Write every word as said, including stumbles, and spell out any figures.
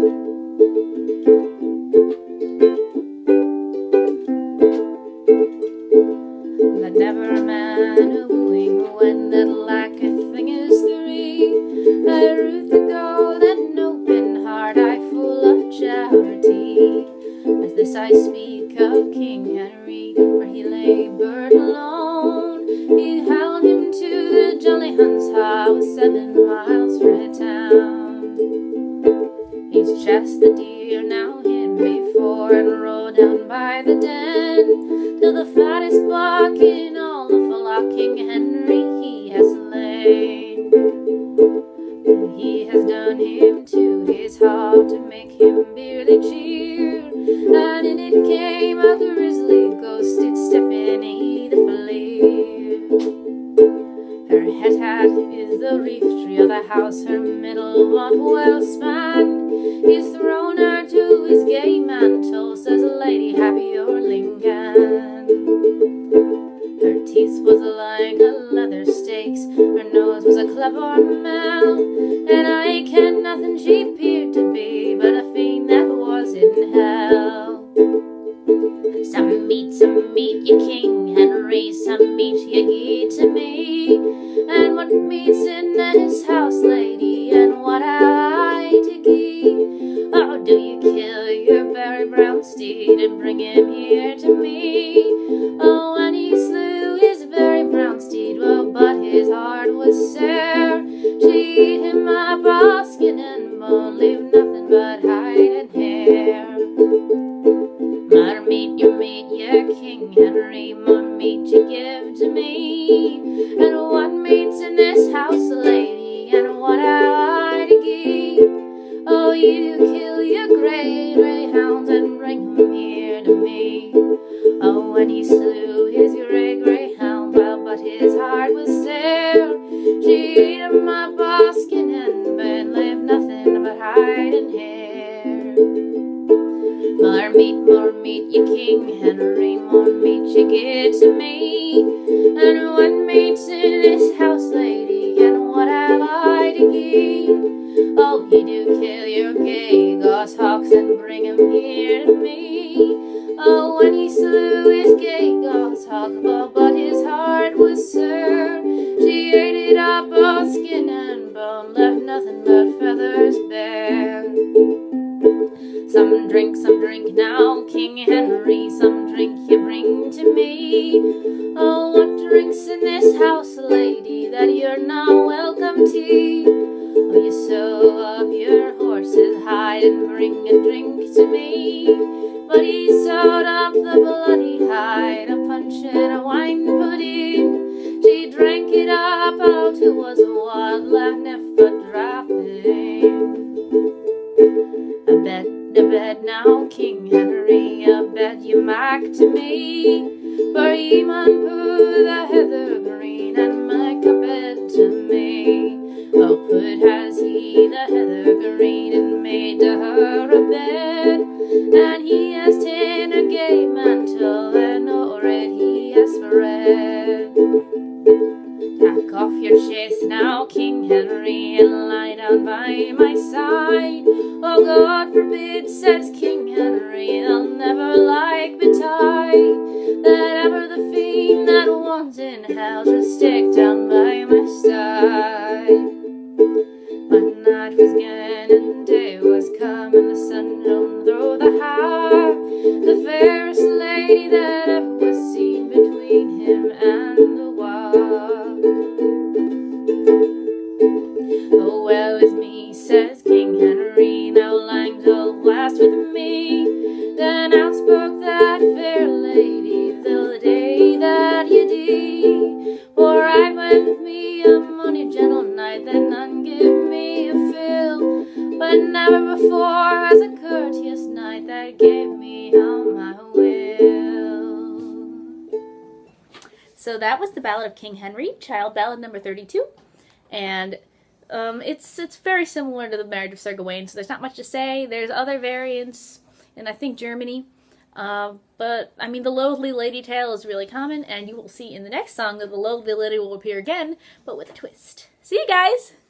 Like never a man a wooing who ended like a thing is three. I root the golden open heart, I full of charity. As this I speak of King Henry, where he labored alone. He held him to the Jolly Hunt's house, seven miles from town. He's just the deer now hid before, and rode down by the den, till the fattest buck in all the flock King Henry he has slain. And he has done him to his heart to make him barely cheer, and in it came a grisly ghost, it stepped beneath the flare. Her head hat is the reef tree of the house, her middle want well spanned. He's thrown her to his gay mantle, says Lady Happy or Lincoln. Her teeth was like a leather stakes, her nose was a clever mouth, and I ken nothing she appeared to be but a fiend that was in hell. Some meat, some meat, ye King Henry, some meat ye gie to me. And what meat's in this house, lady, and what have I to gie? Oh, do you kill your very brown steed and bring him here to me? Oh, and he slew his very brown steed, well, but his heart was sore. She eat him up all skin and bone, leave nothing but hide and hair. More meat, your meat, yeah, King Henry, more meat you give to me. And what meat's in this house, lady, and what have I to give? Oh, you do kill your grey greyhounds and bring them here to me. Oh, when he slew his grey greyhound, well, but his heart was sore. She ate him up all skin and bone, left nothing but hide and hair. More meat, more meat, ye King Henry, more meat you get to me. And what meat's in this house, lady, and what have I to give? Oh, you do kill your gay goshawks and bring 'em here to me. Oh, when he slew his gay goshawk, well, but his heart was sore. She ate it up all skin and bone, left nothing but feathers bare. Some drink, some drink now, King Henry, some drink you bring to me. Oh, what drink's in this house, lady, that you're not welcome to? Oh, you sew up your horse's hide and bring a drink to me. But he sewed up the bloody hide, a punch and a wine pudding. She drank it up all to was what left never dropping. I bet the bed now, King Henry, I bet you mark to me. For he mun put the heather green and make a bed to me. Oh, put has he the heather green and made to her a bed. And he has ta'en a gay mantle and o'er it he has spread. Take off your chase now, King Henry, and lie down by my side. Oh, God forbid, says King Henry, I'll never like betide, that ever the fiend that was in hell should stick down by my side. But night was gone and day was come, and the sun shone through the heart, the fairest lady that ever was seen between him and the wall. Oh, well with me, says King Henry, now lang till last with me. Then out spoke that fair lady, till the day that you dee. For I went with me a mony gentle knight, that none give me a fill, but never before has a courteous knight that gave me all my will. So that was the Ballad of King Henry, Child Ballad number thirty-two, and Um, it's it's very similar to the Marriage of Sir Gawain, so there's not much to say. There's other variants in, I think, Germany. Uh, but, I mean, the Loathly Lady tale is really common, and you will see in the next song that the Loathly Lady will appear again, but with a twist. See you guys!